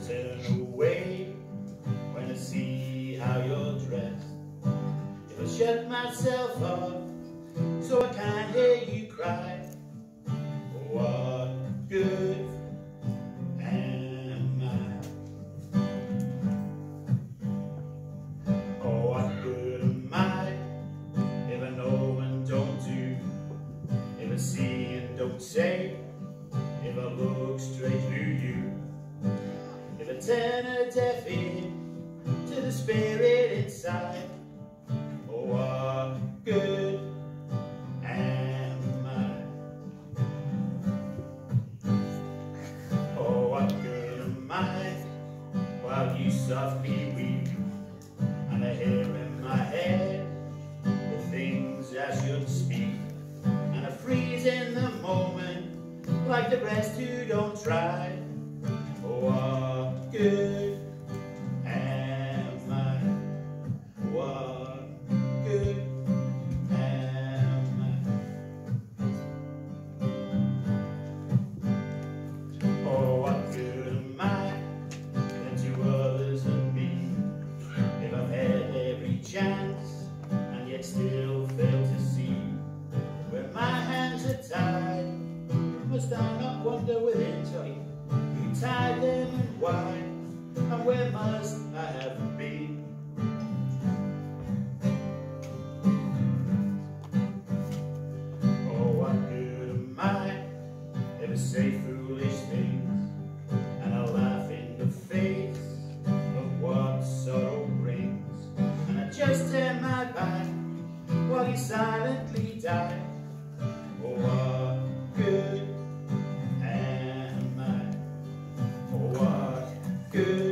turn away when I see how you're dressed. If I shut myself off so I can't hear you cry, what good am I? Oh, what good am I if I know and don't do, if I see and don't say, if I look straight through you, if I turn a deaf ear to the spirit inside, oh, what good am I? Oh, what good am I while you softly weep, and I hear in my head the things I should speak, and I freeze in the moment like the rest who don't try. Oh, what good am I? What good am I? Oh, what good am I then to others and me, if I've had every chance and yet still fail to see where my hands are tied? Must I not wonder within joy who tied them and why, and where must I have been? Oh, what good am I if I say foolish things and I laugh in the face of what sorrow brings, and I just turn my back while you silently die? Oh, what good am I? Oh, what good